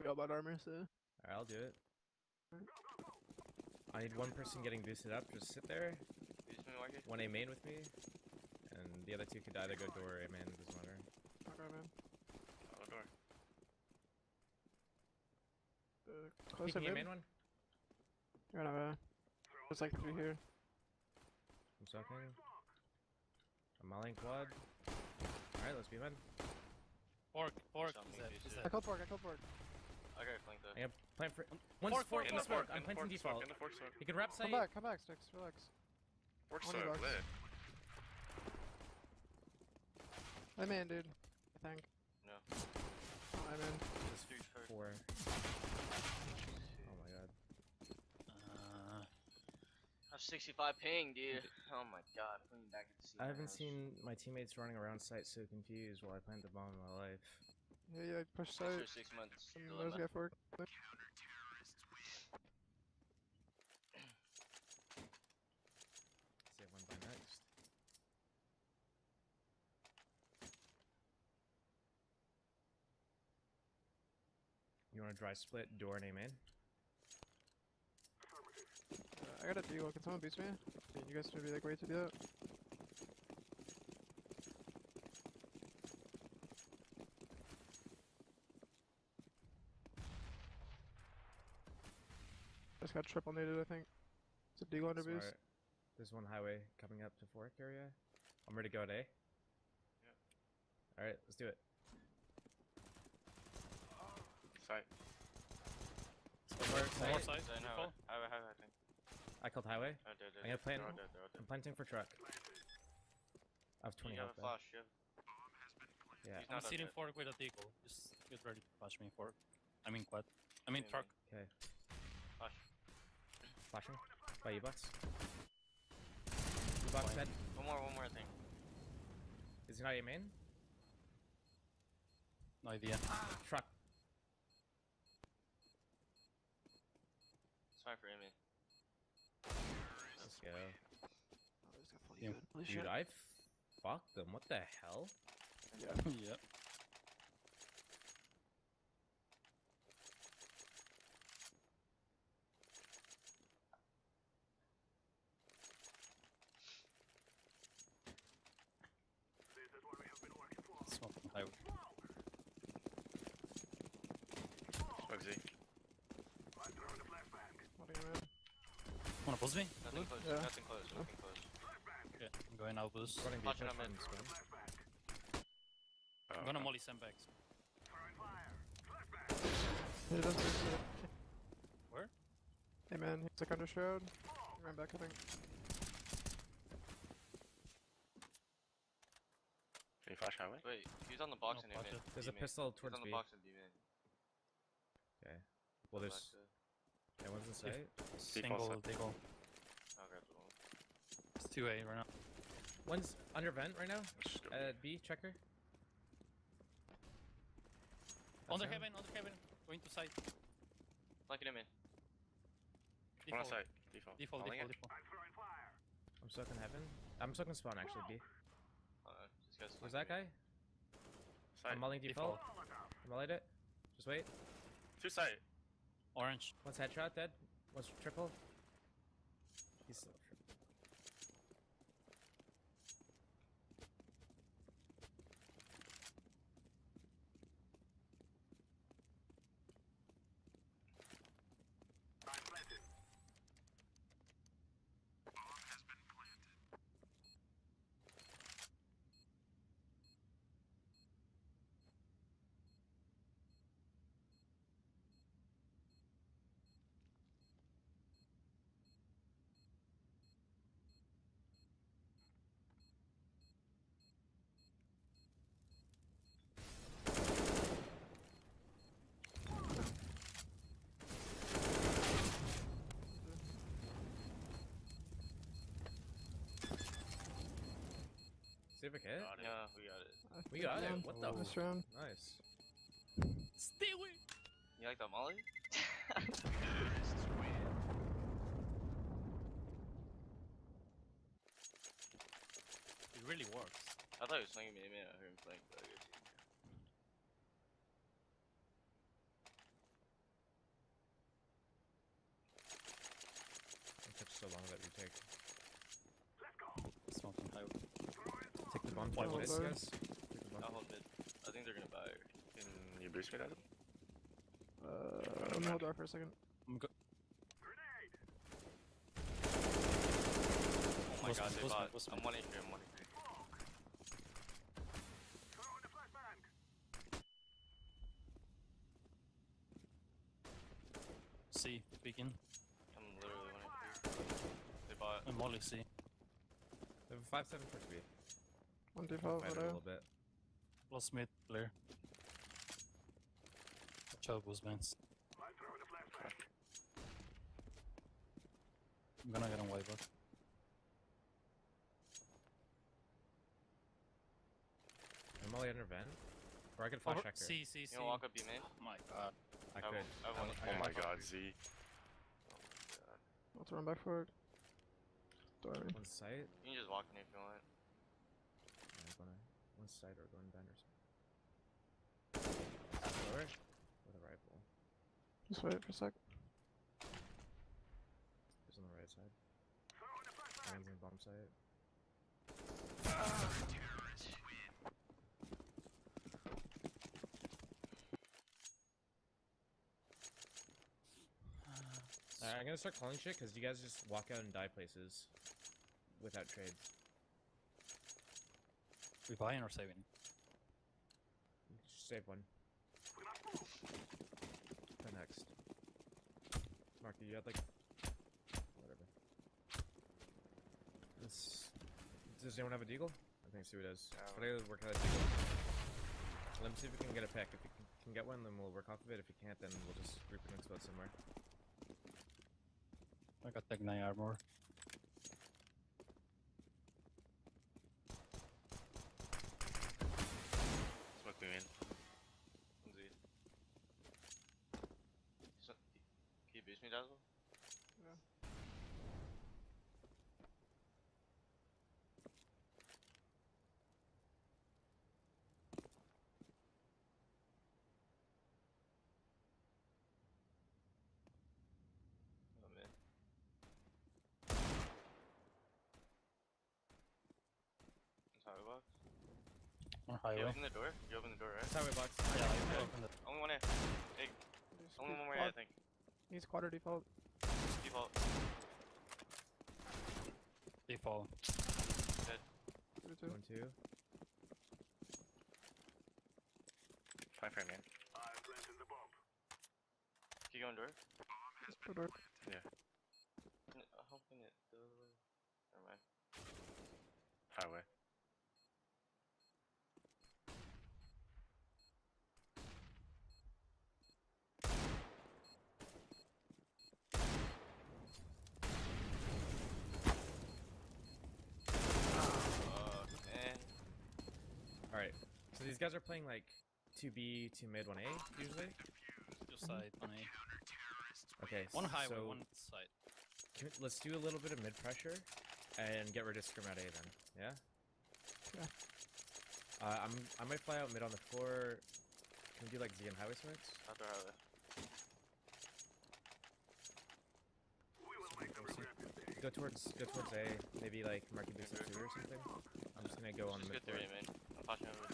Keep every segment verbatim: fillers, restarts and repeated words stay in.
We all bought armor, so. Alright, I'll do it. I need one person getting boosted up, just sit there. One A main with me. And the other two could either go door or A main, doesn't matter. Okay, man. Oh, door. Uh, close Peeking up A mid. main one. You're gonna have a. There's like three here. I'm sucking. I'm mollying quad. Alright, let's be men. Pork, pork. Something Is that, decent. is I that killed pork, I killed pork. I got flanked though. I'm gonna plant for. One's Fork, fork, fork, In one's the fork, fork. I'm in the planting fork smoke, default. in the fork smoke. He can wrap Come site. back, come back, Sticks, relax. Fork Only smoke, box. lit. I'm in, dude. I think. No. Oh, I'm in. Just Dude, fork. four. Oh my god. Uh, I have sixty-five ping, dude. Oh my god, putting back at the scene. I haven't seen my teammates running around site so confused while I plant the bomb in my life. Yeah, yeah, push Six or side. six months. And dilemma. those guy fork. See if one by next. You want a dry split, door and A main? Uh, I got a deagle. Can someone boost me? I mean, you guys maybe like wait to do that. Just got triple needed, I think. It's a deagle under boost. Smart. There's one highway coming up to fork area. I'm ready to go at A. Yeah. Alright, let's do it. Sight. One more one more site. side. I know. Default. I have, I have, I think. I called highway. Oh, dead, dead, I'm gonna plant. They're all dead, they're all dead. I'm planting for truck. I have twenty You have health. a though. flash, yeah. Yeah. He's I'm not sitting dead. fork with a deagle. Just get ready to flash me fork. I mean quad. I mean Yeah, truck. Okay. Flash. Flashing. By U-box. U-box head. One more, one more thing. Is he not A main? No idea. Truck. It's fine for Amy. Let's go. Oh, this got fully Yeah. good. Holy Dude, shit. I fucked them. What the hell? Yeah. Yep. Smoking highway. Bugsy. What are you in? Wanna boost me? Nothing close, Yeah. nothing close, nothing close. Okay, I'm going out boost. Running Flashing defense on mid. from spawn. I'm gonna molly sandbags. He does boost it. Where? Hey man, he's like under shroud. He ran back, I think. Can you flash highway? Wait, he's on the box No, and flash in it. There's a pistol towards He's on the B. box and B-man. Okay. Well, there's. Yeah, one's in sight. Single side. deagle. I'll grab the one. It's two A right now. One's under vent right now. Let's just go Uh, B, checker. Under him. heaven, under heaven. Going to side. Flanking him in. Default. One on site. Default. Default, Falling default, in. default. I'm stuck in heaven. I'm stuck in spawn actually. B. Uh, this guy's Who's that flanking me. guy? Site. I'm mulling default. Default. I mullied it. Just wait. Two site. Orange. One's headshot dead. One's triple. He's still triple. Save a kit? Got it. Yeah, we got it. I We got think it. What the? This round. Nice. Stay away! You like that molly? It really works. I thought he was swinging me. I mean, I heard him flank, but I guess he Bomb Why flight would mid, I? guys. Take the bomb. I'll hold mid. I think they're gonna buy. Can you boost me, Dazzle? Uh, let me hold door for a second. I'm go Oh my Close god, mid, they close mid, bought. close I'm mid. one H P, I'm one H P. C, peeking. I'm literally one H P. They bought. And Molly C. They have a five seven for B. One default, Fight it a whatever. little bit. Plus mid, clear. Watch out, boost bands. I'm gonna get on white bot. I'm only under vent. Or I could flash hacker. C, C, C. You wanna walk up B main? Oh my god. I I could. will- I will- I Oh got my it. god, Z. Oh my god. Let's run back forward. Door. One site. You can just walk in if you want. I'm gonna one side or going bend or something. Lower with a rifle. Just wait for a sec. Who's on the right side? One's on the bottom side. Alright, I'm gonna start calling shit because you guys just walk out and die places without trades. We buying or saving? Just save one. The next. Marky, you had like whatever. This, does anyone have a deagle? I think Sue does. Yeah, But I gotta work on that deagle. Let me see if we can get a pick. If we can, can get one, then we'll work off of it. If we can't, then we'll just group and explode somewhere. I got Tech nine armor. Smoke me in. One Z. So, can you boost me, Dazzle? Yeah. Oh man. It's highway box. On You highway. open the door? You open the door, right? Highway box. Yeah, I opened it. Only one A. Hey, Just only keep one more A, I quad- think. He's quarter default. Default. Default. Two, two. One, two. Fine frame, man. Keep going door. Just put door. N- uh, Open it the other way. Never mind. Highway. Fuck, man. Alright. So these guys are playing like two B, two mid, one A usually? Two side, one A. Okay. One highway, so one side. can we- let's do a little bit of mid pressure and get rid of scrim at A then. Yeah? Yeah. Uh, I'm I might fly out mid on the floor. Can we do like Z and highway smokes? After highway. Go towards go towards A, maybe like marking base two or something. I'm just gonna go on Just mid get through floor. A main. I'm flashing over.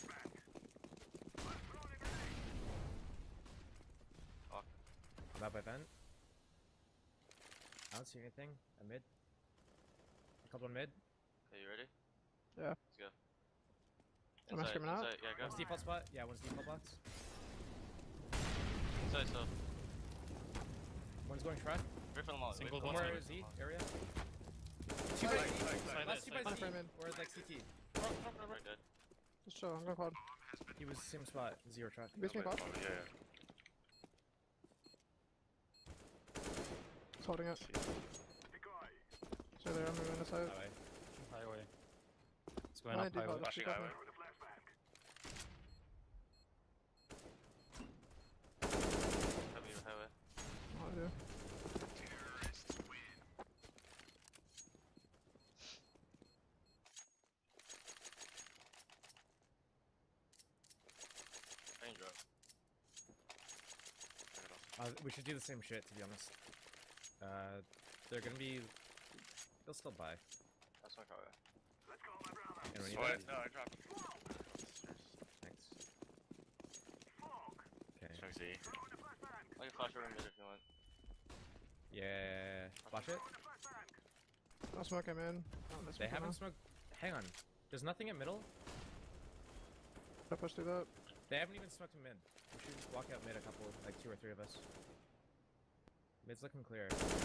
Fuck. I'm out by vent. I don't see anything. I'm mid. A couple on mid. Okay, you ready? Yeah. Let's go. Am I Inside, screaming out? inside, yeah, go. One's default spot. Yeah, one's default box. Inside, so. One's going shroud. Wait for them all. Single wait for One them more all. Z area. Side, Two by side, last two by side. Z. frame in. Or like C T. Right dead. Just chill. I'm going quad. He was same spot. Zero trap. Boost me Oh, quad. yeah, yeah. Just holding it. Stay there. I'm moving this out. Highway. Highway. It's going Nine up highway. default. Just Flashing keep highway. going. Heavy highway. Oh, I do. Rain drop. Uh, we should do the same shit, to be honest. Uh, they're gonna be. They'll still buy. That's my car. And when you What? die, No, I dropped. thanks. Okay. Smoke Z. I can flash over mid if you want. Yeah. Flash it. No smoke, I'm in. Oh, that's They smoking haven't now. smoked. Hang on. There's nothing in middle. I push through that. They haven't even smoked in mid. We should just walk out mid a couple, like two or three of us. Mid's looking clear.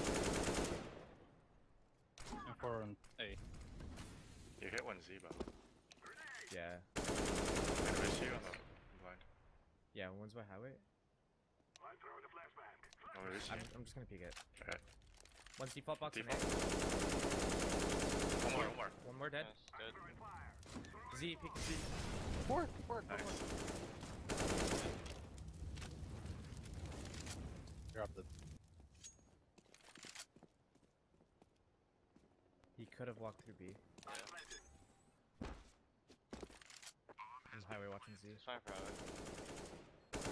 And four on A. You hit one Z, bro. Yeah. I miss you on the blind. Yeah, one's by highway. Oh, where is I'm, he? I'm just gonna peek it. Alright. One's default box in Default. A. One more, one more. One more dead. Nice, good. Z, peek Z. Four, four, Nice. Grab the. He could have walked through B. Yeah. He's highway watching Z. It's fine for Howard.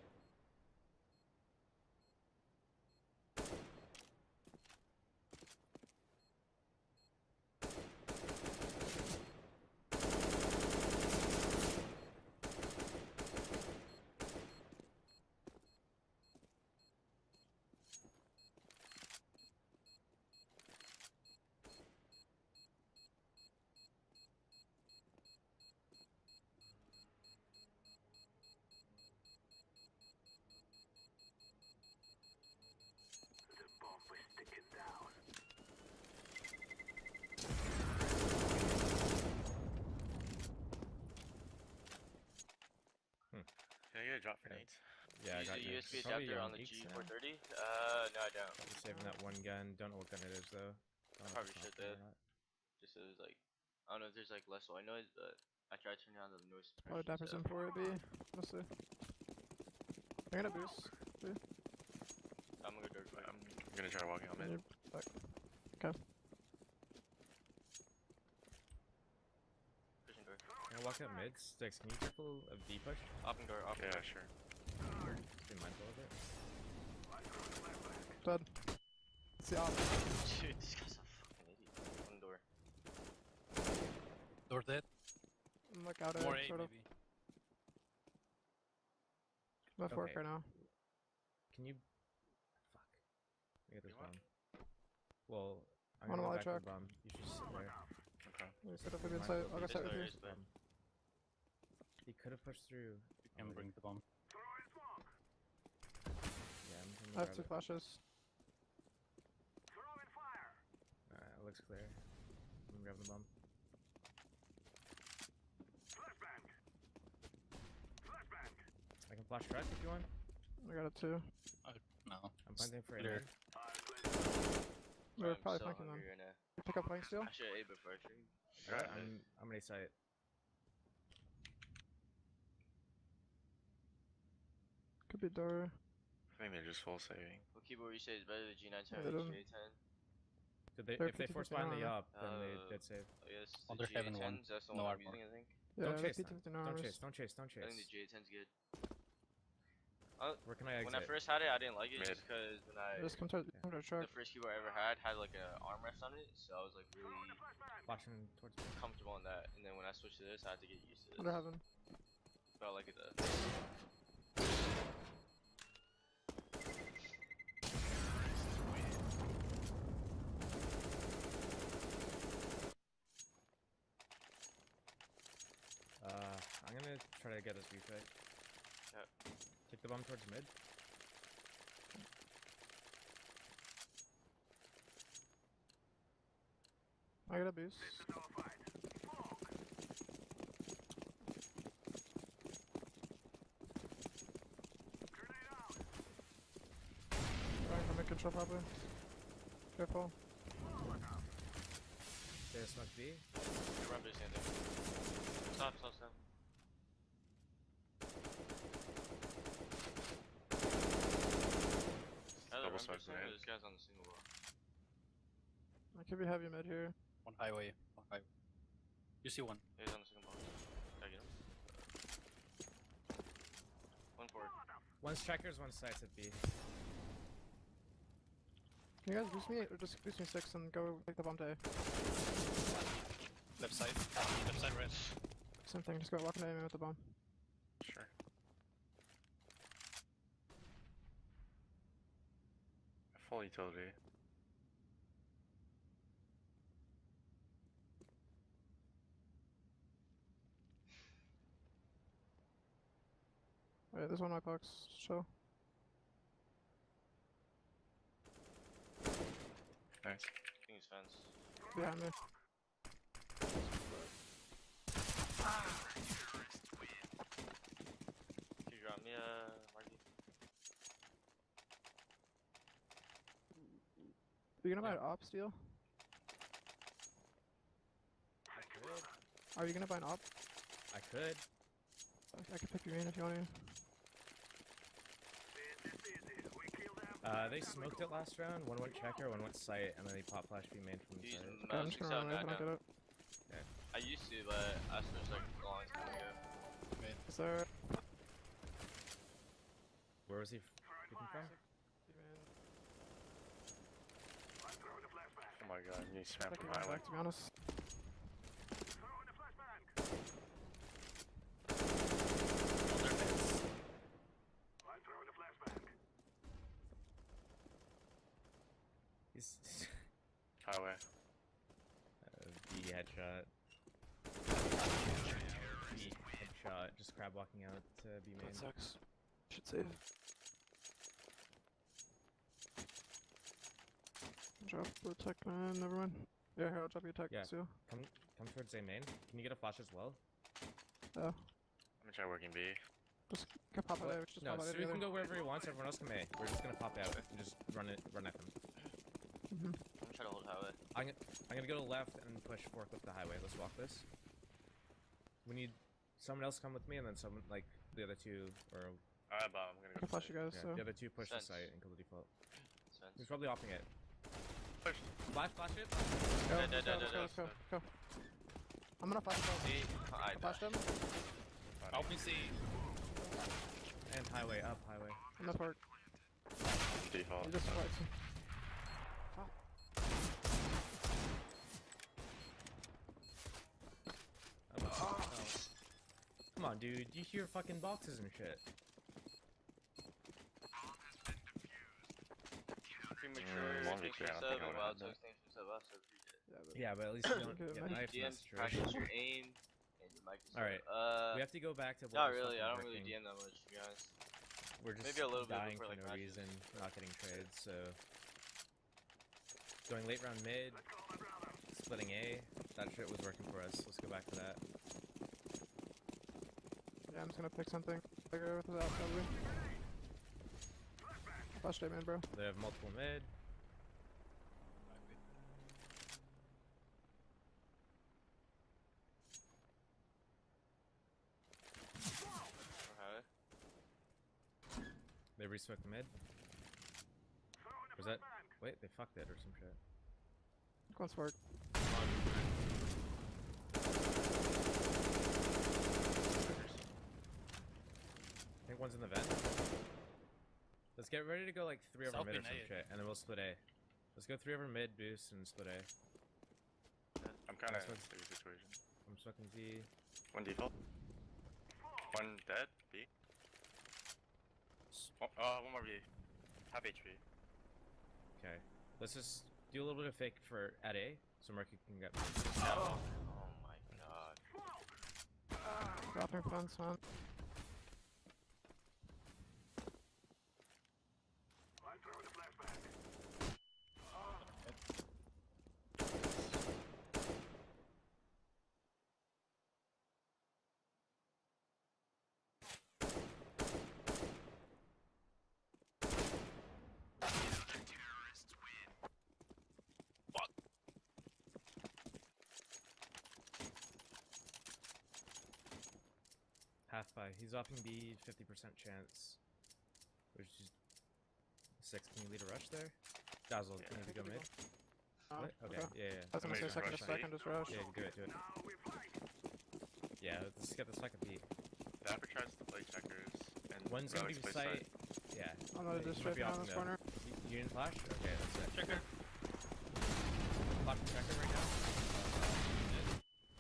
Can I get a drop for Yeah. nades? Yeah, I Use got the you. U S B Probably adapter on on the Eeks G now. four thirty? Uh, no, I don't. Probably saving that one gun. Don't know what gun it is though. Don't know if Probably it's should, not there or though. not. Just so there's like, I don't know if there's like less white noise, but I tried turning down the noise Probably suppression, dappers so- in for it, B. Honestly. I'm gonna boost. I'm gonna go dirt quick. I'm gonna try walking on Can mid. you back? Okay. Pushing door. Can I walk up mid? Sticks, can you be careful of D push? Open door, open Yeah, door. sure. Be mindful of it. Dead. It's the op. Dude, this guy's a fucking idiot. One door. Door dead. I'm like out of More it, A sort of. maybe. I'm at fork Okay. right now. Can you? Fuck. I get this You want? bomb. Well, I'm On gonna a go light back to the track. bomb. You should just sit there. Okay. You set up a good Mindful site. of I'll go D site with there you. is, but- bomb. He could have pushed through. You can Oh, bring the bomb. Yeah, I'm gonna I have grab two it. flashes. Alright, it looks clear. I'm gonna grab the bomb. I can flash truck if you want. I got it too. Uh, no. I'm planting for it. Clear. They're I'm probably so flanking them. hungry right now. Pick up flank steal. I should have ate before I streamed. Alright, Alright. I'm I'm gonna site. Could be door. I think they're just full saving. What keyboard you say is better than G nine ten Yeah, they or don't- G eight ten? Did they, They're if they fifty force fifty behind the now. up, then Uh, they dead save. I guess On the their G eight heaven one, tens, that's the no one I'm armor. using, I think. Yeah, don't that's chase P them. T fifty Don't armors. chase. Don't chase. Don't I think the chase. G eight ten's good. Where can I When I exit? first had it, I didn't like it Mid. just because when I Just come to, come to a the truck. first keyboard I ever had had like an armrest on it, so I was like really Flashing towards me. comfortable on that. And then when I switched to this, I had to get used to this. Under heaven. But I like it though. Uh, I'm gonna try to get this replay. Yep. Kick the bomb towards mid. I got a boost. Right, I'm in control probably. Careful. They smoke B. Run boost in there. Stop, stop, stop. Either Double run smoke boost in or grenade. this guy's on the single wall. I could be heavy mid here. One highway. One highway. You see one. Yeah, he's on the single wall. Did I get him? One forward. One's trackers, one sights at B. Can you guys boost me or just boost me six and go take the bomb to A? Left side. Left side, right. Same thing, just go walking at me with the bomb. Sure. Full utility. Alright, there's one in my box. Show. Nice. King's fence. Behind me. Can you drop me a Marky? Are you gonna buy an op steal? I could. Are you gonna buy an op? I could. I can pick you in if you want to. Uh, they smoked it last round. One went checker, one went sight, and then they pop flash B main from the These side. Okay, I'm most just gonna run away if I back don't up. get it. I used to, but I switched like a long time ago. Is there? Where was he f- picking from? Oh my god, you I spam can from run highway. back, to be honest. He's Highway. uh, B headshot. B headshot. Just crab walking out to B main. That sucks. Should save. Drop the tech man, never mind. Yeah, here, I'll drop you a tech Yeah. too. Come, come towards A main. Can you get a flash as well? Oh, I'm gonna try working B. just can pop What? out. Just No, pop out Sue together. can go wherever he wants. Everyone else can A. We're just gonna pop out and just run it, run at them. Mm-hmm. I'm gonna try to hold highway. I'm gonna, I'm gonna go to left and push forklift the highway. Let's walk this. We need someone else come with me, and then someone like the other two, or Alright, but I'm gonna I go can flash side. you guys. yeah, So the other two push the Sense. site and kill the default. Sense. He's probably offing it. Push. Flash, flash it. go, Dead, let's dead, go, dead, let's go, dead, let's go, go. I'm gonna flash both. See? I Flash died. them. Help me see. And highway up, highway. I'm gonna park. Default. You just fight. Up, up, up. Come on, dude. You hear fucking boxes and shit. Premature Mm, one things victory, I for don't think sub I and would've wild had took things for sub. I so appreciate it. Yeah, but Yeah, but at least you don't Good, get man. knifed. D M That's true. practice your aim and your mic is Alright, Uh, We have to go back to what not was really. fucking I don't really working. D M that much, to be honest. We're just Maybe a little bit dying before, for like, no matches. reason, not getting trades, so... Going late round mid, splitting A, that shit was working for us. Let's go back to that. yeah, I'm just gonna pick something bigger with that probably. Flash day man, bro. They have multiple mid. Or highway. They resmoked the mid. Was that... Wait, they fucked it or some shit. Go on spark. I think one's in the vent. Let's get ready to go like three over South mid or in some A. shit, and then we'll split A. Let's go three over mid, boost, and split A. I'm kinda Nice in one. a sticky situation. I'm smoking Z. One default. One dead. B. Oh, uh, one more B. Half H P. Okay. Let's just do a little bit of fake for at A, so Murky can get. Oh my god. Dropping fence, man. Half by. He's offing B fifty percent chance. Which is six. Can you lead a rush there? Dazzle, Yeah. can you go mid? Oh, What? Okay. Yeah, yeah. I was gonna Somebody say just second, rush just B. second, just rush. Yeah, do it, do it. Yeah, let's get the second beat. Dapper tries to play checkers, and One's gonna Relics be plays sight. Yeah. I'm gonna Yeah, just you might straight be down off this now. corner. You, you didn't flash? Okay, that's it. Checker. Flash checker right now.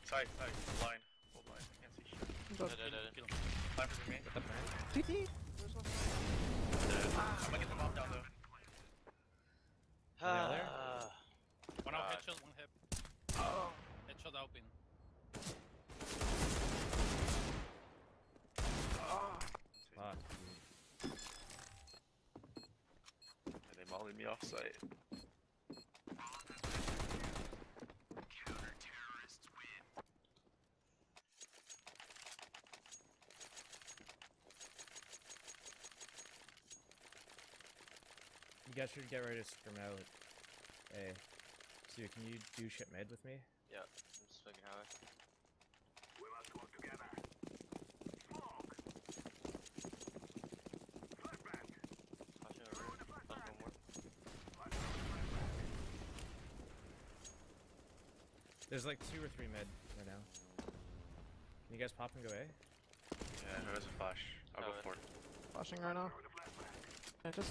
Side, side, line. Hold line. I can't see shit. I'm Dead, dead. dead, dead. Kill him. Line for me. With the plan. T T! Where's my Dead. I'm gonna get them off down though. Are they all there? Ah. One out God. headshot, one hip. Oh. Headshot open. Fuck. And they mollied me off site. You guys should get ready to scrim out. Hey, Stu, can you do shit mid with me? Yeah, I'm just fucking highway. Flashing over. Flash one more. There's like two or three mid right now. Can you guys pop and go A? Yeah, who has a flash? I'll go Alright. for it. flashing right now? Yeah, just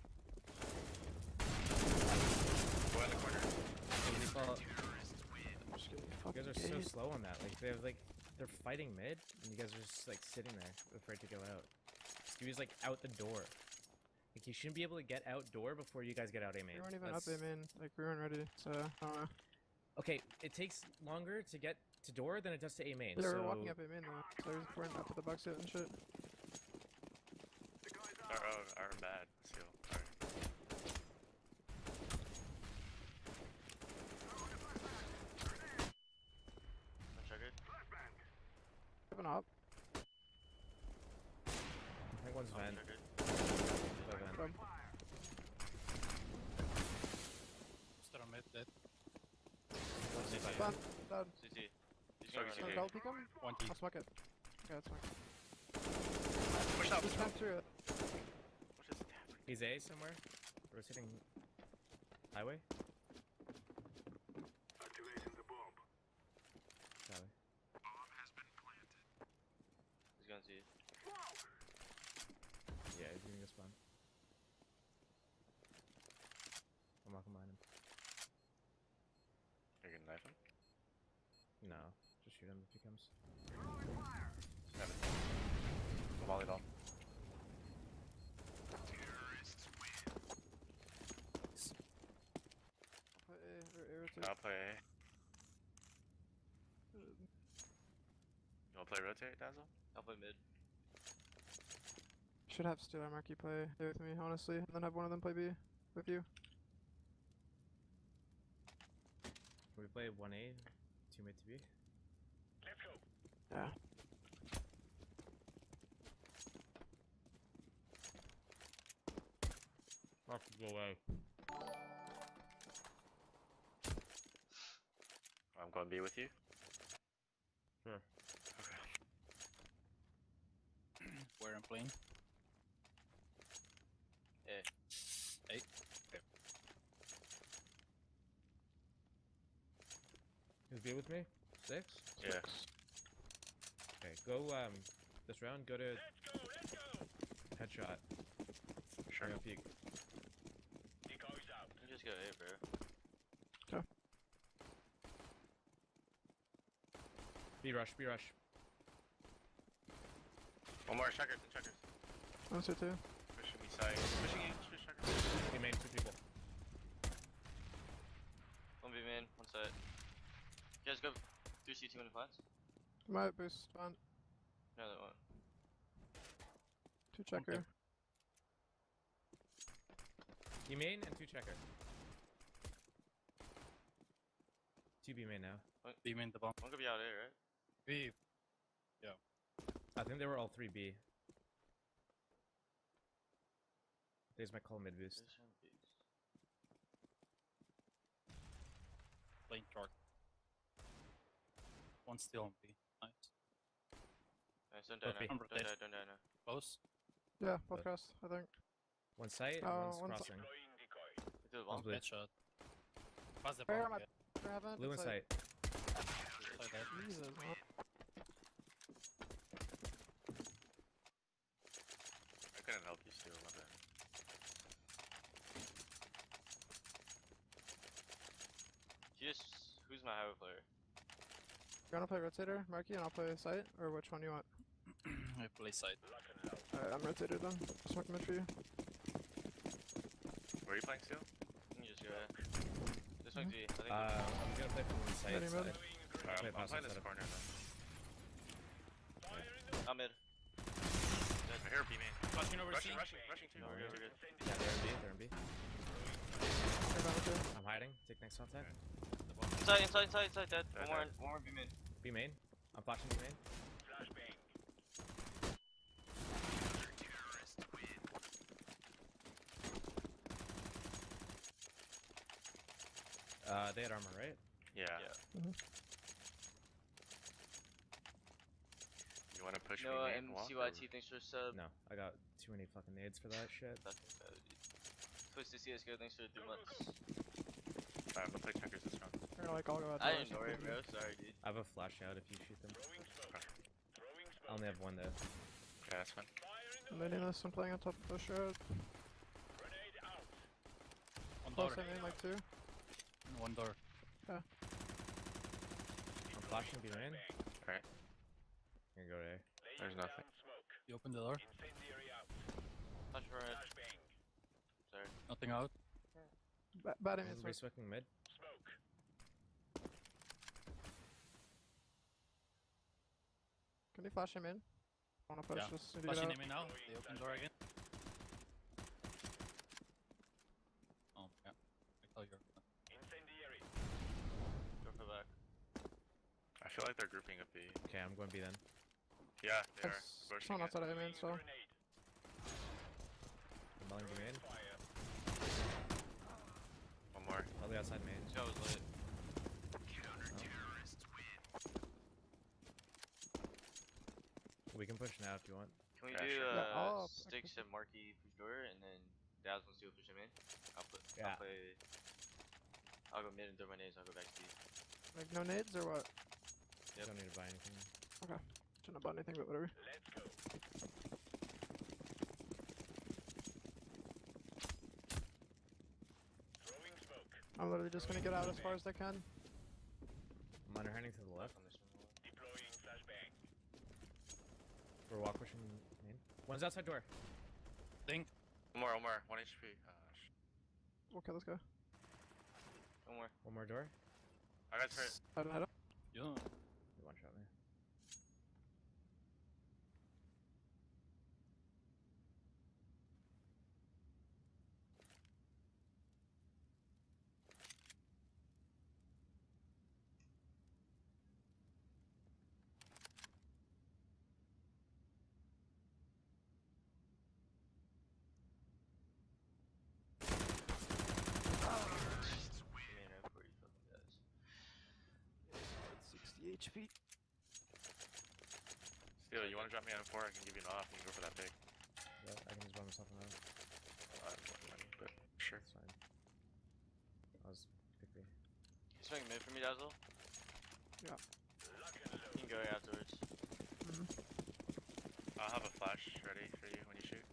Go in the corner. Well, just get you fucking guys are so gazed. slow on that. Like they have like they're fighting mid, and you guys are just like sitting there, afraid to go out. Stevie's like out the door. Like he shouldn't be able to get outdoor before you guys get out A main. We weren't even That's- up A main, like we weren't ready, so I don't know. Okay, it takes longer to get to door than it does to A main. They so were walking up A main though, so we weren't up at the box yet and shit. Our, our, our bad. Seal. Alright. One triggered. Open up. I think one's One vent. triggered. Go vent. From Still on mid, dead. One's C T. inside. Done. Done. C T. He's Sorry, gonna C Can T. run double peek him? One T. I'll smoke it. Okay, that's fine. Push out, Just push out. come through it. Push his tab. He's A somewhere. Rotating highway. Probably. He's gonna see. Yeah, he's gonna go spawn. I'm walking behind him. You're gonna knife him? No, just shoot him if he comes. Have it. Go mollied off. Play A or A rotate. I'll play A. Uh, You wanna play rotate, Dazzle? I'll play mid. Should have Steeler Marky play A with me, honestly, and then have one of them play B with you. Can we play one A, two mid to B? Yeah. Fuck, go away. I'm going B with you. Sure. Okay. Where I'm playing. A. Eight. Who's B with me? Six? Yeah. Okay, go, um, this round, go to headshot. Sure. Or go peek. You just go A, bro. B rush, B rush. One more. Checkers and checkers. One, two, two. Pushing me side. Pushing you. Push checkers. B main, two people. One B main, one side. You guys go through C T when it finds? Might boost spawn. No, that one. Two checker. B main and two checker. Two B main now. B main the bomb. One could be out A, right? B. I think they were all three B. There's my call mid boost. There's some Bs. Playing short. One still on B. Nice. Nice, don't die Okay. now. I'm Don't die, rotating. don't die now. Close. Yeah, both But- crossed, I think. One sight, Oh, one's one's- crossing. Get to the One's bomb. blue. Headshot. Pass the Where bomb. am I? Yeah. For heaven, Blue in it's sight. Like that. like, Jesus, man. I couldn't help you, Steel. My bad. You just, who's my highway player? You wanna play rotator, Marky, and I'll play site, or which one you want? I play side. Alright, I'm rotator then. Smoke mid for you. Where are you playing, Seal? You can just go ahead. This one's V. I think. Uh, I'm gonna play from the side. Ready, mid? side. Um, Play I'm passive playing this setup. corner then. I'm mid. I hear B main. Flashing over Rushing, C. rushing, rushing too. No We're good, we're good. Yeah, they're in B. They're in B. You're down with you. I'm hiding. Take next contact. Inside, inside, inside, inside, dead. Dead, One more, dead. one more B mid. B main. I'm flashing B main. Uh, they had armor, right? Yeah. Yeah. Mhm. You wanna push No, me uh, main? walk, M C Y or- T, thanks for sub. No, I got too many fucking nades for that shit. That's bad, dude. Twisted C S G O, thanks for the three months. Alright, we'll play checkers this round. You're gonna like all go out I door or didn't know it, something. bro. Sorry, dude. I have a flash out if you shoot them. I only have one though. Yeah, that's fine. I'm hitting this, I'm playing on top of push road. One door. Close I mean, like two. One door. I'm flashing B main. Alright, I'm gonna go to A. there's nothing. You open the door. Touch for it. Sorry. Nothing out. Ba bad aim This is is me smoking mid. Can you flash him in? Wanna push, Yeah. just need to get Flashing out. him in now. They open door again. Oh, yeah. I thought you were. Go for back. I feel like they're grouping up B. Okay, I'm going B then. Yeah, they are. There's Pushing someone it. outside of aim in, so. I'm mulling B main. One more. Probably outside main. This guy was lit. We can push now if you want. Can we Yeah, do sure. Yeah, uh, I'll- sticks and Marky push door, and then Daz wants to go push him in? I'll put. Yeah. I'll play. I'll go mid and throw my nades. I'll go back to B. Like no nades or what? Yep. Don't need to buy anything. Shouldn't have bought anything, but whatever. I'm literally just gonna get out as far as I can. I'm underhanding to the left. On this one. We're walk pushing main. One's outside door. Think. One more, one more. One H P. Uh, sh- Okay, let's go. One more. One more door. I got hurt. I don't know. You. You one shot me. Man, I forty fucking guys. sixty H P. Steel, you wanna drop me on four? I can give you an off. You can go for that big. Yeah, I can just run myself around. Uh, money, but sure. That's fine. I was picky. He's making mid for me, Dazzle. Yeah. You can go afterwards. Mm-hmm. I'll have a flash ready for you when you shoot.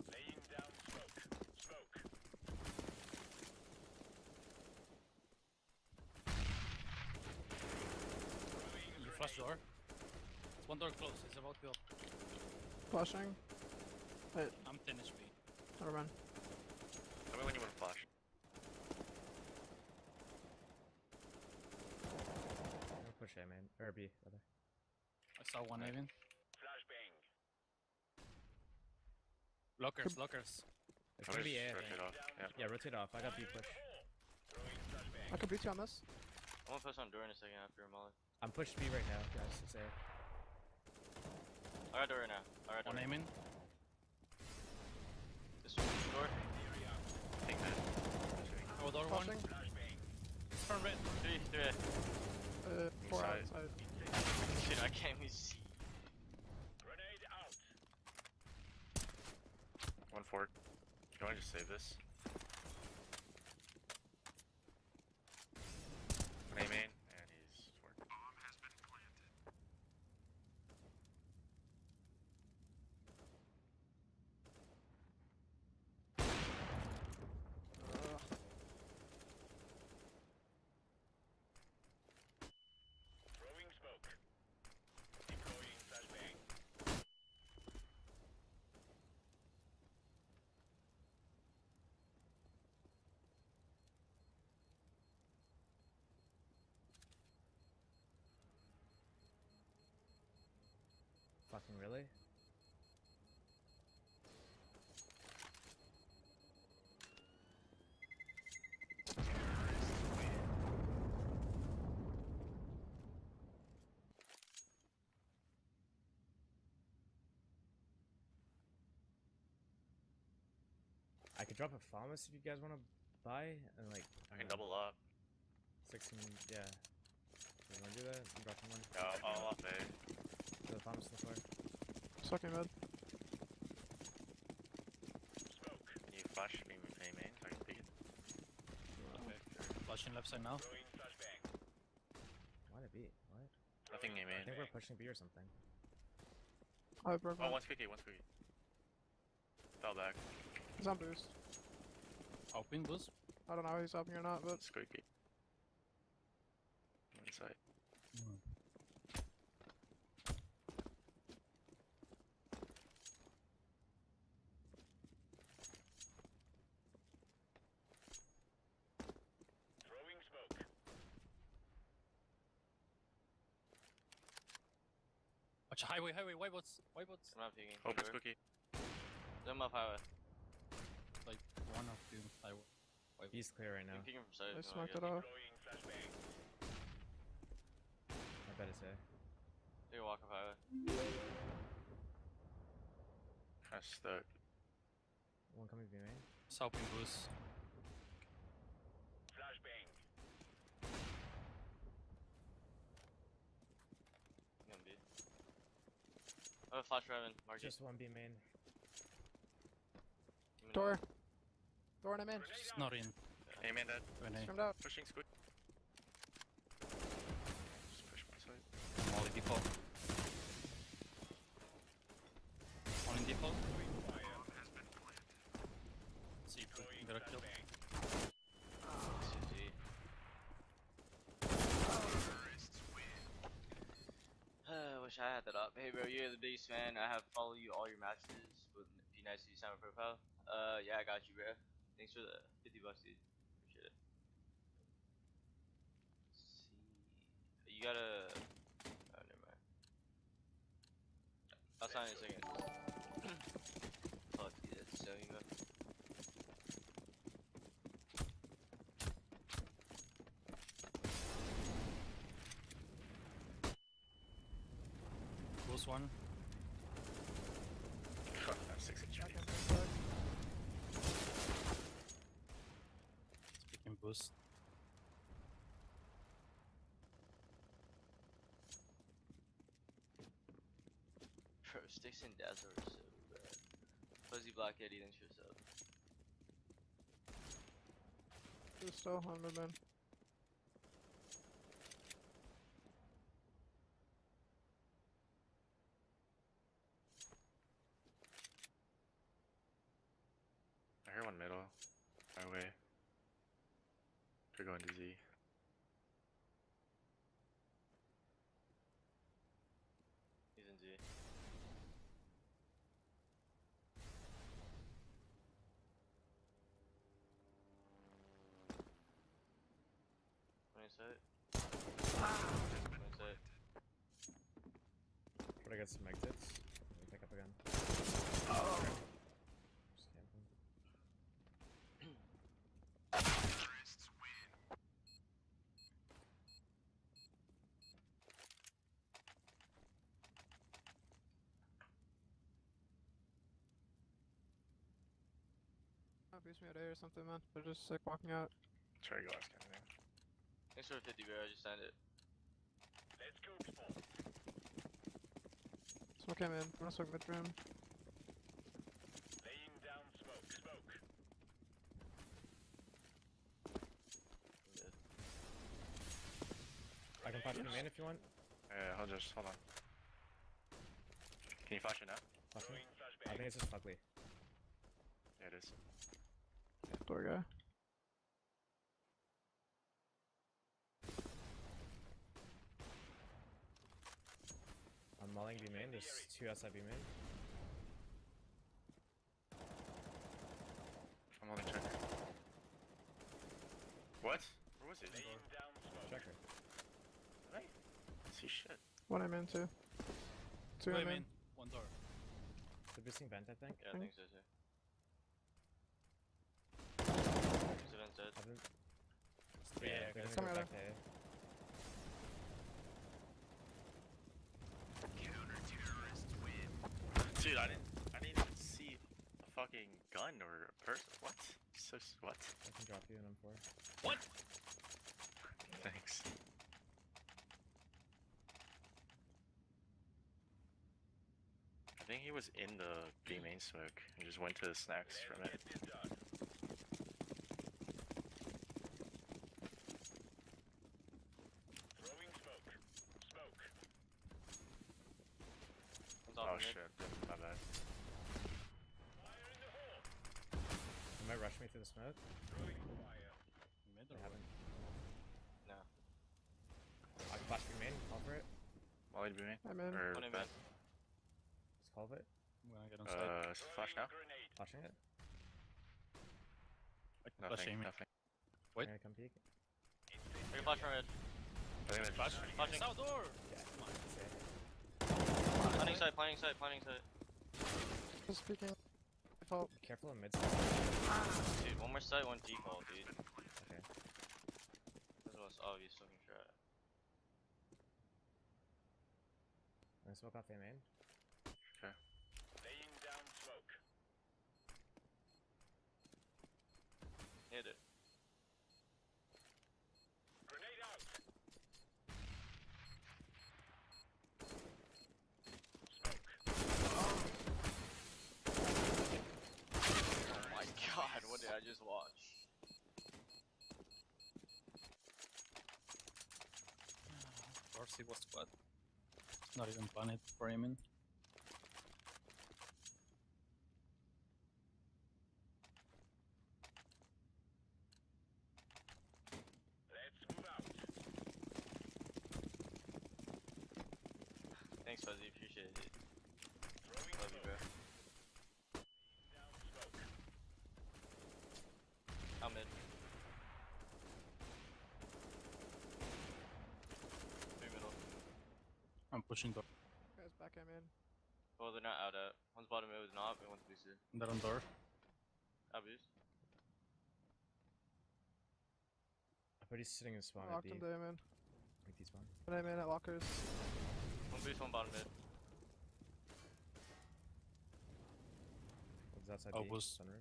You flash door. It's one door close. It's about to go. Flashing. I'm ten H P. Never mind. Tell me when you want to flash. I'm gonna push A main. Or B, rather. I saw one even. Lockers, lockers. It's I'll gonna be just A, I rotate think. off. Yeah. Yeah, rotate off. I got B push. I could beat you on this. I'm gonna push on door in a second after Molly. I'm pushed B right now, guys. It's A. I got door right now. I got door. One aim in. This one, door. Take that. Oh, door one. Flashing. It's from red. Three, three. Uh, four Inside. outside. Shit, I can't even see. One fork. You wanna just save this? One A main, and he's fork. Ugh. Fucking really? I could drop a Famas if you guys want to buy, and like I can double up. sixteen. Yeah. You want to do that? I'm dropping one. Yeah, I'll, I'll off A. The Famas to the floor. Sucking mid. Can you flash me A main so I can peek it? Okay. Flashing left side now. Why'd it be? What? Nothing A I main. think we're pushing B or something. I broke Oh, one. one squeaky, one squeaky. Fell back. He's on boost. Open boost. I don't know if he's helping or not, but Squeaky. Inside. Watch highway, highway, white bots, white bots. I'm not peeking. Open Over. squeaky. Them up highway. Like one of two highway. White B's clear right now. I'm peeking from side. they if you wanna smoked it go. off. I bet it's A. Take a walk up highway. Kinda stuck. One coming B main. South in boost. I'm gonna be. I have a flash Revan. Mark it. Just one B main. Give me Door. another. Door and I'm in. It's not in. A main dead. When I Scrimmed out. Pushing squeak. Just push one side. Molly default. One in default. See if we can get a kill. C T. I wish I had that up. Hey bro, you're the biggest fan. I have followed you all your matches. Would be nice to see you sign my profile. Uh, yeah, I got you, bro. Thanks for the fifty bucks, dude. Appreciate it. Let's see. You gotta. Oh, never mind. I'll sign in a second. Fuck, dude, that's so you, bro. Boost one. That's six H P. Speaking boost. Bro, Sticks and Dazzle are so bad. Fuzzy Black Eddie, thanks for sub. Boost still on mid man. I hear one middle. Highway. Could go into Z. He's in Z. Twenty set. Twenty set. Try to get some exits. Let me pick up again. Just camp him. Oh, boost me at A or something, man. They're just sick walking out. Try to go last kind of thing. Thanks for the fifty, bro. I just signed it. Smoke him in. I'm gonna smoke mid for him. I'm good. I can flash him main if you want. Yeah, I'll just hold on. Can you flash it now? Flash him. I think it's just Fugly. Yeah, it is. Door guy. I'm mulling B main. There's two outside B main. I'm holding check. What? Where was it? Checker. See shit. One I'm in too. Two Wait, I'm in. man. They're boosting vent, I think. Yeah, I Hmm. think so too. There's events dead. I've been... Yeah, Yeah, they're guys. gonna Come go here. back to A. Dude, I didn't. I didn't even see a fucking gun or a person. What? So s- what? I can drop you in M four. What? Thanks. I think he was in the B main smoke and just went to the snacks from it. One's off Oh mid. shit, my bad. They might rush me through the smoke. Mid They or haven't. No. I can flash B main, call for it. Molly B main? I'm in. Or One in vent? Just call it. I'm gonna get on site. Uh, is it flash now? Flashing it. I can flash Nothing, Amy. nothing. Wait. I'm gonna come peek. I can flash from red. I think they're Flash. just Flashing. South door! Yeah. Come on. It's A. Planning side, planning side, planning side. Just speaking. Default. Be careful on mid side. Dude, one more side, one default, dude. Okay. That's the most obvious fucking strat. I'm gonna smoke off A main. Hit it. Oh my god, what did I just watch? Dorsey was what? It's not even planet for aiming. Thanks, Fuzzy, appreciate it. Love you, bro. I'm in. Three middle. I'm pushing door. Guys, back I'm in. Well, they're not out at. One's bottom mid with knob and one's boosted. They're on door. Out boost. I thought he's sitting in spawn at Locked D. into A man. Like D spawn. But I'm in at lockers. One boost, one bottom mid. What's outside Oh, B? was- Sunroom.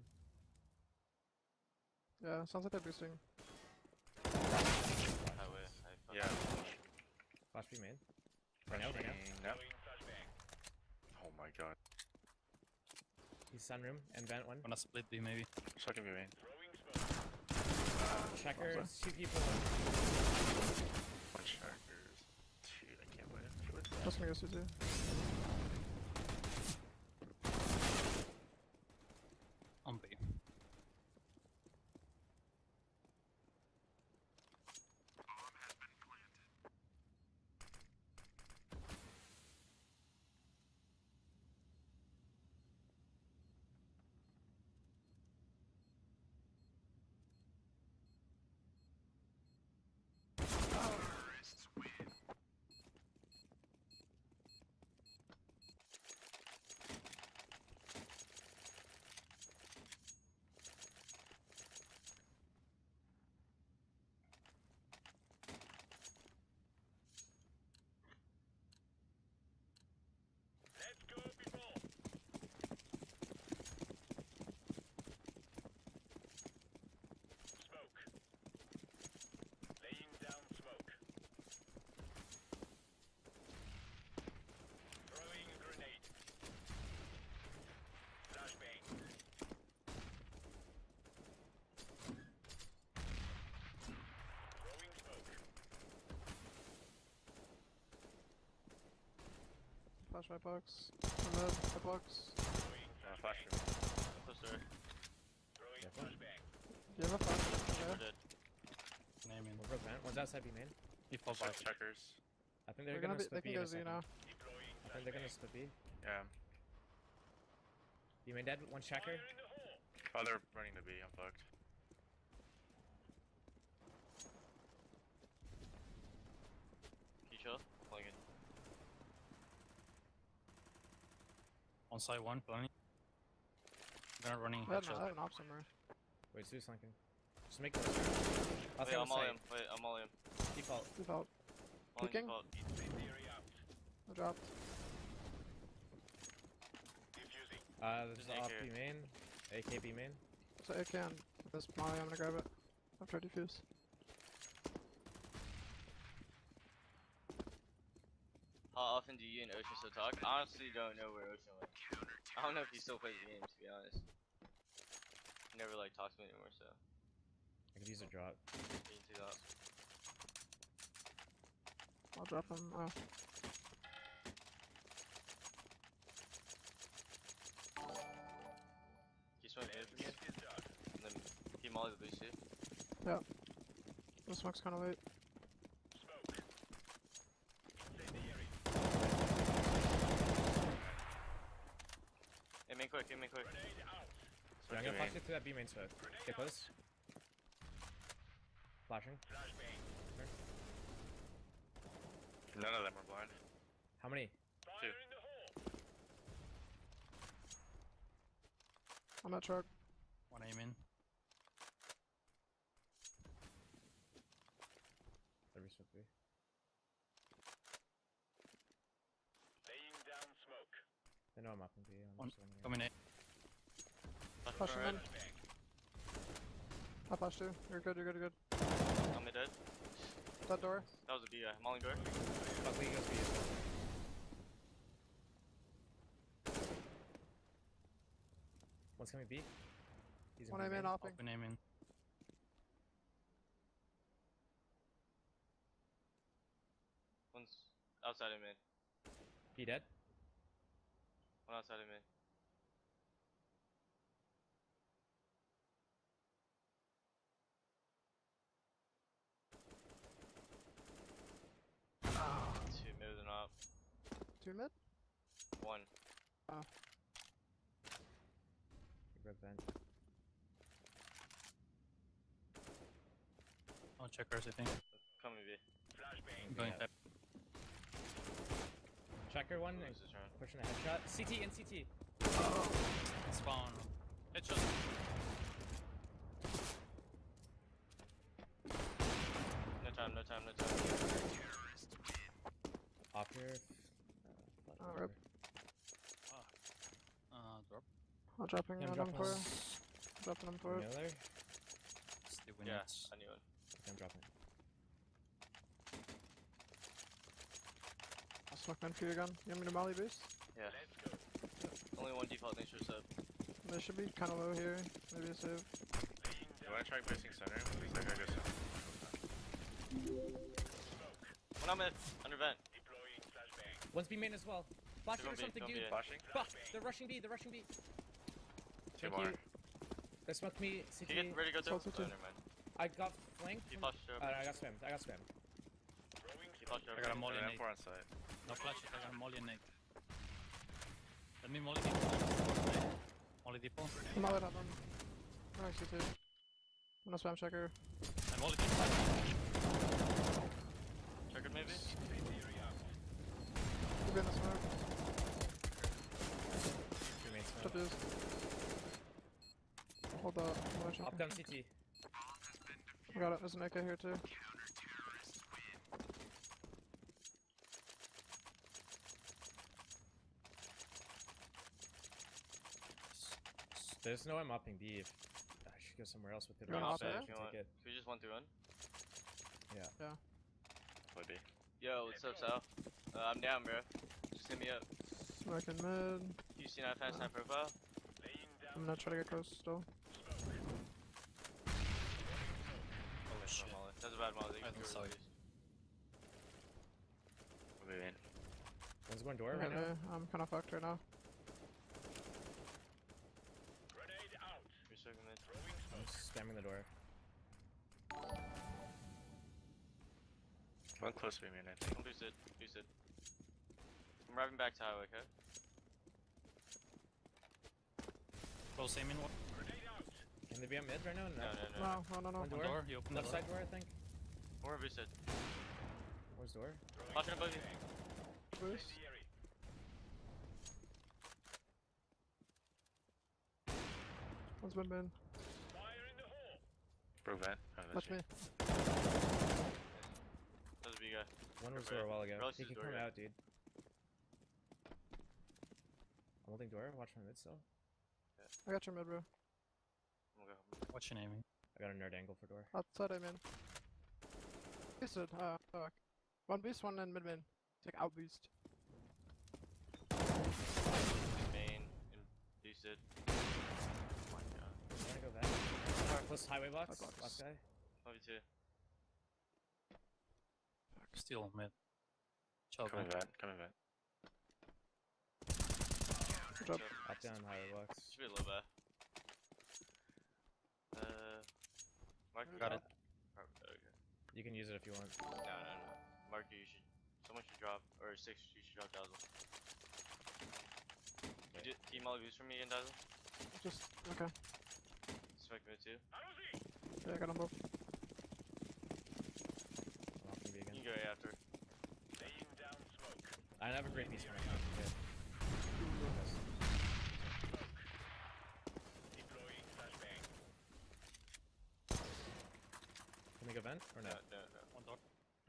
Yeah, sounds like they're boosting. Highway. I fucking- Yeah. Flash B main. Right now, right now. Flashing now. Oh my god. He's sunroom and vent one. Wanna split B maybe? Sucking B main. Checker, Awesome. two people. One checkers. Dude, I can't wait. Just gonna go C T. On B. Flash right box. I'm mid. Right box. Uh, flash room. Close door. Careful. Do you have a flash? We're Yeah. dead. Name in. One broke vent. One's outside B main. He falls Check back. checkers. I think They're they're, gonna gonna, be. They split can B in go a Z second. now. I think they're gonna split B. Yeah. B main dead. One checker. Oh, they're running the B. I'm fucked. Can you chill? Pulling in. On side one, planning. They're running I have, no, I headshot. have an op somewhere. Wait, Sue's flanking. Just make doors. I'll Wait, stay on I'm all site. in. Wait, I'm all in. Default. Default. All in Peeking? default. I dropped. Uh, there's There's the an op A K. B main. A K B main. So it can. With this molly, I'm gonna grab it. After I defuse. How often do you and Ocean still talk? I honestly don't know where Ocean went. I don't know if he still plays games, to be honest. He never like talks to me anymore, so I could use a drop. you can see that. I'll drop him. Oh. He swung mid for me, and then he mollied the boost too. The smoke's kinda late. Hey, main quick, hey, main quick. Yeah, I'm gonna Smoking flash main. it through that B main smoke. Get close. Flashing. None of them are blind. How many? Two. I'm at truck. One aim in. Every smoke B. They know I'm up in B. I'm One just running coming in. Flash Flash from him red. in. I flashed too. You're good, you're good, you're good. I'm mid dead. That door. That was a B guy. Molly door. Fuck, we goes B as well. One's coming B. He's One B aim in, main. opping. Open aim in. One's outside of mid. B dead. One outside of mid. Two mid and up. Two mid? One. Red vent. Oh, checkers, I think. Coming B. Going Yeah. tap. Checker one. Lose and this round. Pushing a headshot. C T and C T. Spawn. Headshot. No time, no time, no time. Off here. Uh, Oh, rip. Uh, drop. I'm dropping Yeah, I'm on dropping him for one. you. Dropping him for it. Miller. Stay Yeah, winning. I knew it. Okay, I'm dropping. I'll smoke man for you again. You want me to molly boost? Yeah. Only one default nature sub. They should be kinda low here. Maybe a save. You wanna try placing center? Because that guy goes center. One on mid. Under vent. One's B main as well. Flash it Don't or be- something, don't be dude. it. Flashing? Fuck! They're rushing B. They're rushing B. Two Thank more. you. They smoked me. C Can you T. get ready to go through? Salty Oh, too. never mind. I got flanked. He from- flashed over. Uh, I got spammed. I got spammed. He flashed over. I got a molly And in M eight. four on site. No flashes, I got a molly in eight. Let me molly default. Molly default. I'm molly up them. I'm next to two. I'm gonna spam checker. And molly default. Triggered maybe? Could be in the smoke. B main smoke. Trip is. Hold up. I'm gonna check. Up down C T. I got it. There's an A K here too. There's no I'm upping B. If I should go somewhere else with it. You or wanna else up I it? can If you want. take it. Can we just one through one? Would be. Yo, what's up, Sal? Uh, I'm down, bro. Just hit me up. Smoking mid. You see that fast time profile? I'm gonna try to get close still. Oh shit. That's a bad molly. I don't saw it. Would be in. One's going door Okay, right now. I'm kinda fucked right now. You're circling mid. I'm spamming the door. One close to me, man, I think. I'm boosted. Boosted. I'm driving back to highway, okay? Close aim in one. Can they be on mid right now? No, No. no, no. No, no, no, no. One One door. door, you open the Left door. side door, I think. More boosted. Where's door? Flashing above you. Boost. One's been been. Bro vent. Oh, That's that's me. That's a big guy. One was Right. door a while ago. Ross He is can door, come yeah. out, dude. I'm holding door. Watch my mid still. I got your mid, bro. I'm gonna go. What's your name? I got a nerd angle for door. Outside, I'm in. Boosted. Ah, fuck. One boost, one in mid main. Take out boost. Main and boosted. Oh my god. Trying to go back. Close highway box. High box. Last guy. one v two. Still mid. Chill, coming man. vent. Coming vent. Good job. Up down highway box. Should be a little bit. Uh, Mark, Got you it. drop? Oh, okay. You can use it if you want. No, no, no. Marker, you should. Someone should drop, or six, you should drop Dazzle. Yeah. You do, team all boost for me again, Dazzle. Just, okay. Smoke mid too. Yeah, I got them both. I'm off B You can again. go A after. I have a great piece for my account. Okay. Can we go vent or No, no? no, no. One door.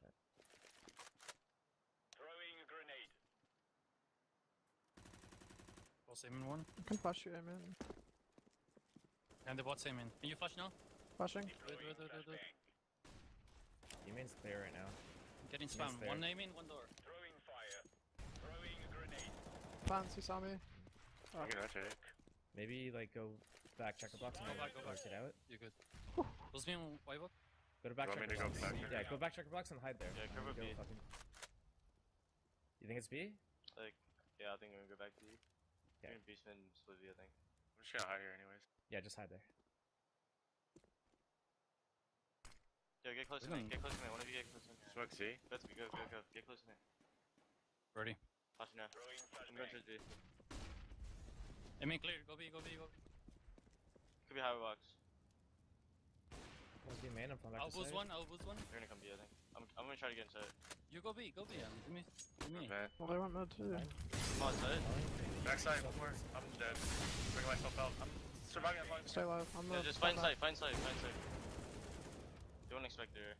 Was aim in one. I can flash you, I'm in. And the bot's aim in. Can you flash now? Flashing. Do it, do it, do it, do it, do it. You main's clear right now. I'm getting Yes, spam. there. One aim in, one door. Plants, he saw me. I can rotate. Maybe like go back checker box and Go then back, go back. rotate out. You're good. Was me on white box? Go to back You want me checker to go box. back checker Yeah, box? go back checker box and hide there. Yeah, and cover go B. fucking- You think it's B? Like, yeah, I think I'm gonna go back to you. Okay. You're in Beastman, split V, I think. I'm just gonna hide here anyways. Yeah, just hide there. Yeah, get close to We're me, gonna- get close to me. One of you get close to me. Smoke C. Go to me, go, go, go. Get close to me. Ready. Flash now. I'm going to the D. Aim in clear. Go B, go B, go B. Could be high box. Let's be main. I'm falling back I'll to boost side. one, I'll boost one. They're gonna come B, I think. I'm, I'm gonna try to get inside. You go B, go B. Um, give me, give me. Vent. Well, they went mid too. Come on, inside. Backside. One more. I'm dead. Bring myself out. I'm surviving. I'm Stay falling. alive. I'm Yeah, the just find top sight, find sight, find sight. Don't expect there.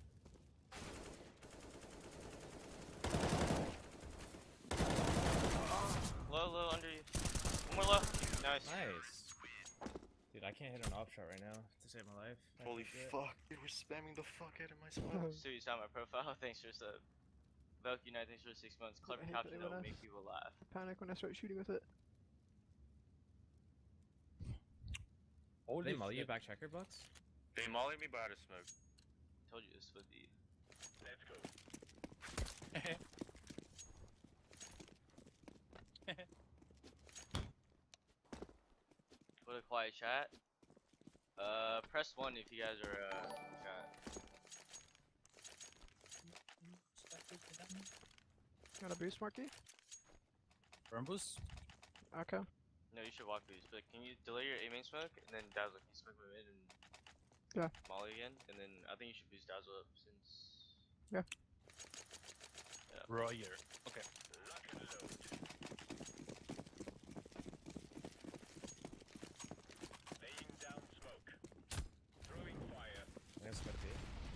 Low, low, under you. One more low. Nice. Nice. Dude, I can't hit an op shot right now to save my life. I Holy forget. fuck. Dude, we're spamming the fuck out of my back. spot. So you saw my profile. Thanks for sub. Velk Unite, thanks for six months. Clever hate caption that doing will this. make people laugh. Panic when I start shooting with it. They molly you back checker box? They molly me, but out of smoke. Told you this would be. What a quiet chat. Uh, press one if you guys are uh in chat. Got a boost, Marky? Burn boost. Okay. No, you should walk these. But can you delay your A main smoke and then dazzle? Can you smoke my mid and Yeah. molly again? And then I think you should boost dazzle up since. Yeah. Royer. Okay. I'm gonna split B.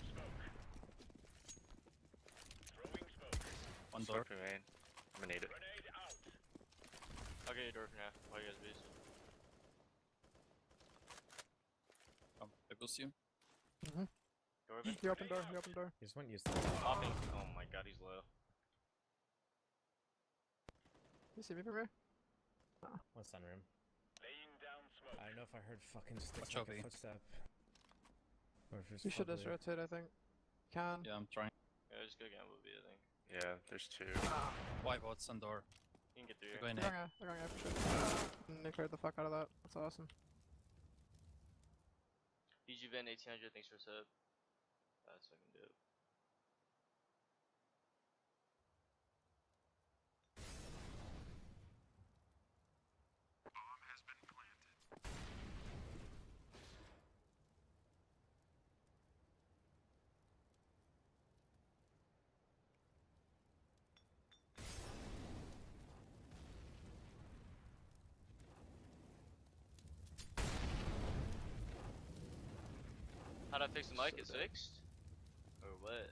One door. Smoke me, main. I'm gonna need it. I'll get your door for now. While you guys boost. Come, I boost you. Door open. He opened door, he opened door. He just went use the Popping. Oh my god, he's low. You see me from here? one sunroom. I don't know if I heard fucking just Watch like out, a B. footstep. Or if it's You should just probably- rotate, I think. Can. Yeah, I'm trying. Yeah, just go gamble B, I think. Yeah, there's two. White bots and door. You can get through They're here. going They're A. going A, they're going A for sure. And they cleared the fuck out of that. That's awesome. B G Ben eighteen hundred, thanks for sub. That's fucking dope. How'd I fix the mic? So It's dead. fixed? Or what?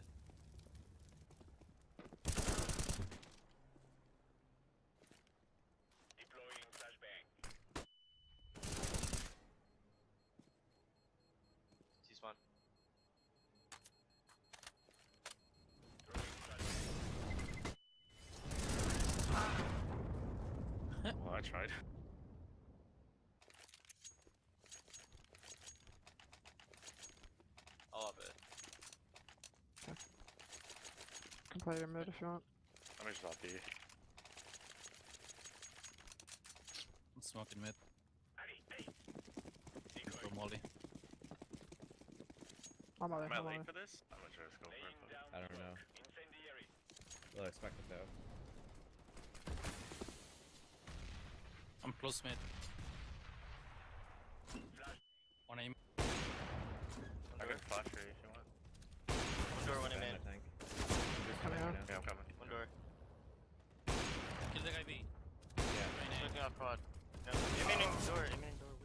T-spawn. Well, I tried. All of it. Can play your mid if you want. I'm just off B. I'm smoking mid. Go Molly. I'm on it. Am I I'm on late it. for this? I'm gonna try to go for it. but- I don't know. Well, I expect it though. I'm close mid. One aim. I can flash for you if you want. One door, one Fan, in. I think. Coming out. Yeah, I'm coming. One door. Kill the guy B. Yeah. Main Looking aim. out quad. No, aiming door, aiming door.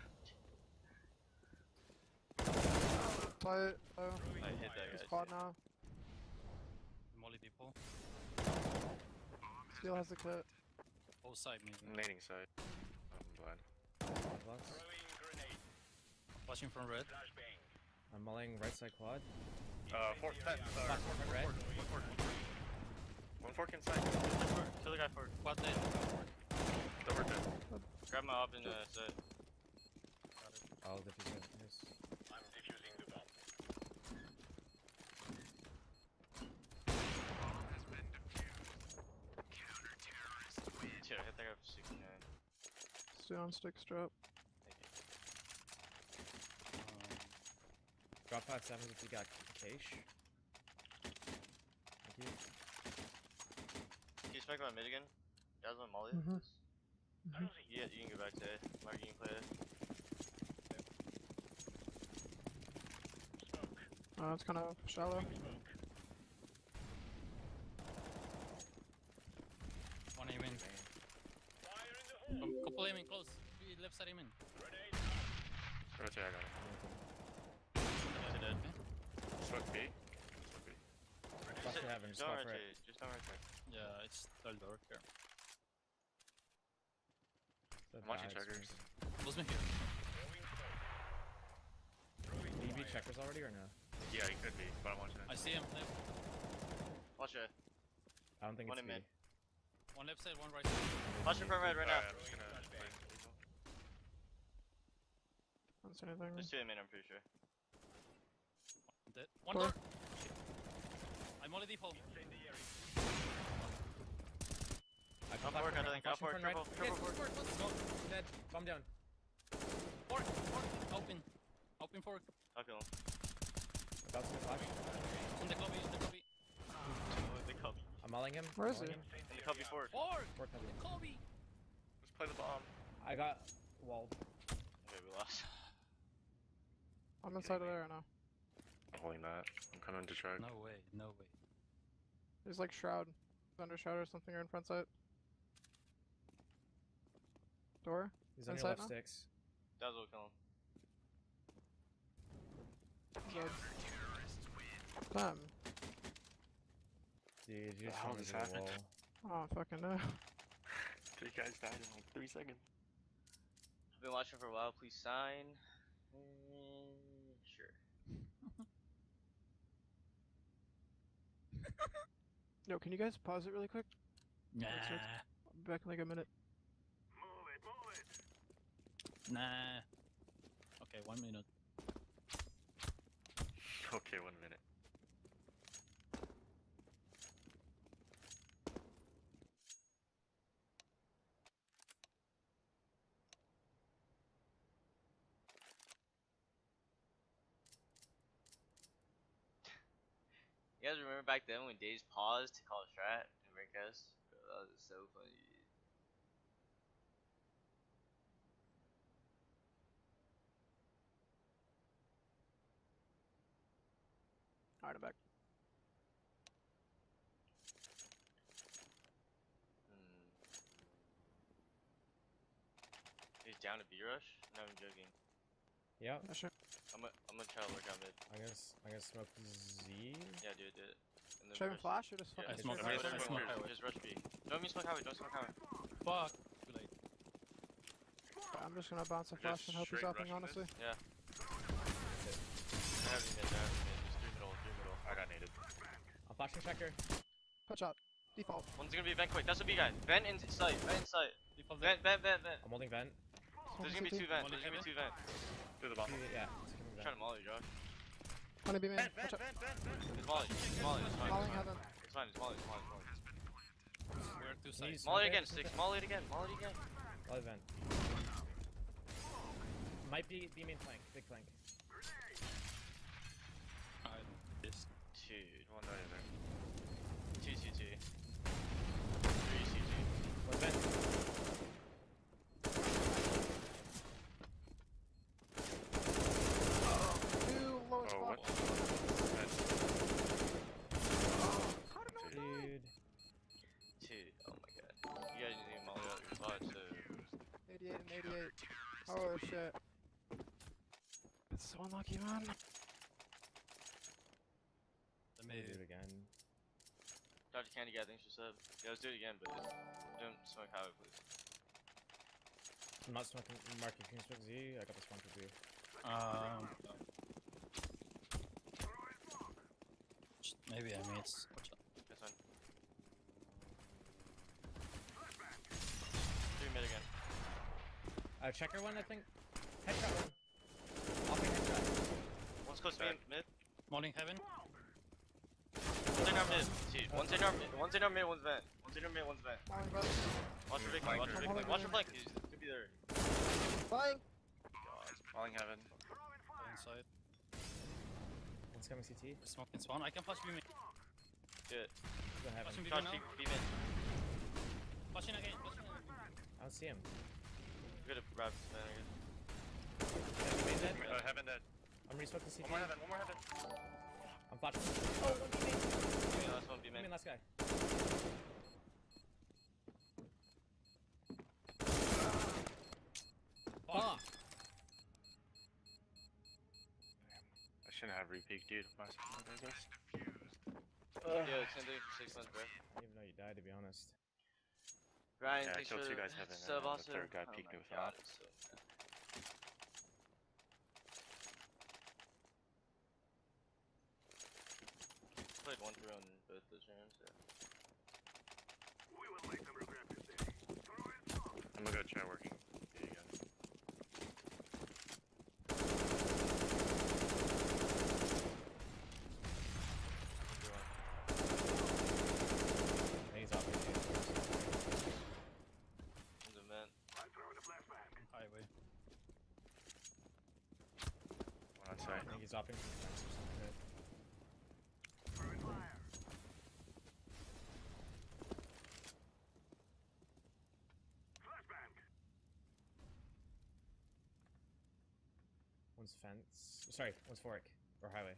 Play it. Oh, I hit that he's guy. quad too. now. Molly depot. Steel has the kit. Both side maybe. I'm nading side. I'm blind. Blocks. Watching from red. I'm mulling right side quad. Uh, four, ten, uh, Black, four, red. four, one fork, one fork. One fork inside. Kill the guy for. Quad dead. Don't work it. Grab my op in the set. I'll defuse it. Nice. Dude, I hit that guy for sixty-nine. Steel on stick strap. Thank you. Um, Drop five sevens if you got cache. Thank you. Can you spec my mid again? Guys want Molly? Mhm. Mm-hmm. Yeah, you can go back to it. Mark, you can play it. Uh, it's kind of shallow. one aim in. Com- couple aiming close. Three left side aiming. Rotate, I got it. Yeah, dead. Smoke B. Smoke B. Flash for heaven, just Don't spot for it. rotate, just don't rotate. Yeah, it's third door here. The I'm watching bags, checkers. Close me here. Do you beat checkers already or no? Yeah, he could be, but I'm watching it. I see him left. Watch it. I don't think One it's in B. mid. One left side, one right side. Watch it from red right now. Alright, I'm just gonna play lethal. I don't see anything. There's two in mid, I'm pretty sure. Dead. One Door. door. I'm Molly depot. I I'll fork, I think. I'll fork. Triple, triple fork. Let's go. Dead. Bomb down. Fork, fork. Open. Open fork. I'll kill him. About to flash. On the copy, on the copy. The cubby. I'm mulling him. Where is mulling he? him. The cubby fork. Fork! Fork heavy. Kobe! Let's play the bomb. I got walled. Okay, we lost. I'm inside of there now. I'm holding that. I'm coming to try. No way, no way. There's like shroud. Thunder shroud or something or in front side. Door. He's on your Inside left now? sticks. That will kill him. Dead. Damn. Dude, you The just hell went just into the happened? wall. Oh, fucking no. Three guys died in like three seconds. I've been watching for a while. Please sign. Mm, sure. Yo, can you guys pause it really quick? Nah, I'll be back in like a minute. nah. Okay, one minute. Okay, one minute. You guys remember back then when Days paused to call strat and Rinkest? That was so funny. Dude. Alright, I'm back. Hmm. He's down to B rush? No, I'm joking. Yeah. Yeah, sure. I'm gonna, I'm gonna try to work out mid. I'm gonna, s- I'm gonna smoke Z. Yeah, do it, do it. And then Should I even rush- flash or just Yeah, fucking I just smoke straight whatever, highway, I away? whatever, smoke whatever, highway. Just rush B. Don't me smoke highway, don't smoke highway. Fuck! Too late. I'm just gonna bounce a Just flash and hope he's straight upping, rushing honestly. this? Yeah. They're having mid, they're having mid. Just three middle, three middle. I got naded. I'm flashing checker. Put shot. Default. One's gonna be vent quick. That's a B guy. Vent in sight, vent in sight. Default there. Vent, vent, vent, vent. I'm holding vent. There's Smoking gonna be C T. two vent. Molly There's gonna be heaven? two vent. Through the bottom. Yeah. It's coming I'm vent. trying to molly, Josh. Honey B main. Vent, vent, Watch out. vent, vent, vent. It's molly. It's molly. It's fine. Falling It's fine. heaven. It's fine. It's molly. It's molly. It's molly. We're two Can you sides. smoke Molly it? again, Smoke six. it? Molly it again. Molly it again. Molly vent. Might be B main flank. Big flank. I this. Dude, one Oh, yeah, there. two C T. Three C T. One vent. Two low Oh, spot. what? Vent. Dude. Dude, oh my god. You guys need to molly out your spot, so. eighty-eight and eighty-eight. Oh shit. It's so unlucky, man. Let Maybe me. do it again. Doctor Candy guy, thanks for sub. Yeah, let's do it again, but don't smoke highway, please. I'm not smoking. Mark, you can smoke Z. I got this one for you. Um. Maybe I missed. Watch out. That's fine. Three mid again. Uh, checker one, I think. Headshot one. Offing headshot. One's close to me, mid. Molling heaven. One's in our mid. Dude, one's in our mid. One's in our mid, one's vent. One's in our mid, one's vent. Falling brother. Watch for big flank, watch for big flank. Watch for flank, he's could be there. Flying. Falling heaven. Inside. One's coming C T. We're smoking spawn. I can flash B main. Do it. He's going heaven. Flashing B Josh, main be, now. be mid. Flashing again. Flashing again. I don't see him. Good at grab this man, I guess. Yeah, he made that. Uh, heaven dead. I'm resmoking C T. One more heaven, one more heaven. I'm flashing. Oh, one B main. Yeah, last one, be B main, mid. last guy. Fuck. I shouldn't have re-peeked, dude. My smoke, I guess. Yeah, same thing for six months, bro. I didn't even know you died, to be honest. Ryan, Yeah, I thanks killed for two the guys heaven, and sub then the also. third guy Oh peeked my me with an God, op. it's so bad. Played one through on both those rounds, so. I'm gonna go try working B again. I think he's off with you. One's a vent. Highway. One on I site. think he's offing from the fence or something. One's fence. Sorry, one's fork. Or highway.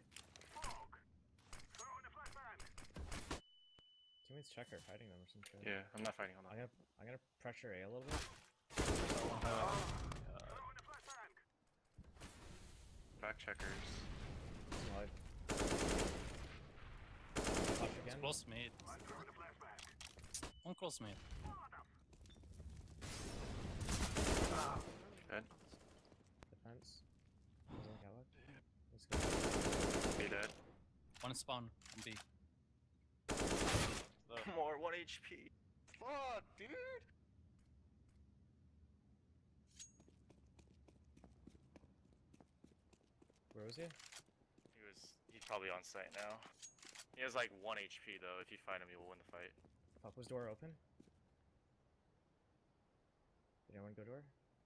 Teammates checker fighting them or some shit. Yeah, I'm not fighting on I'm that. gonna I'm gonna pressure A a little bit. Back checkers. Slide. Flash It's again. close mid. One close mid. Dead. Defense. Doesn't got it. Let's go. B dead. One spawn on B. Low. More one H P. Fuck, dude. Where was he? He was. He's probably on site now. He has like one H P though. If you find him, you will win the fight. Fuck, was door open? Did anyone go door?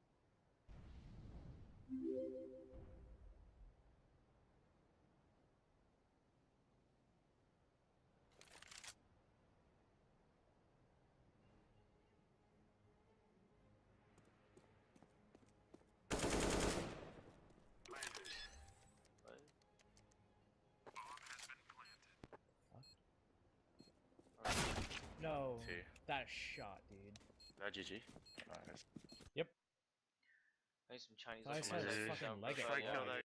What? No. See. That shot, dude. Is that G G? Nice. I need some Chinese. I looking said motherfuckers it's on fucking my leg it, profile, Try yeah. kill yeah. that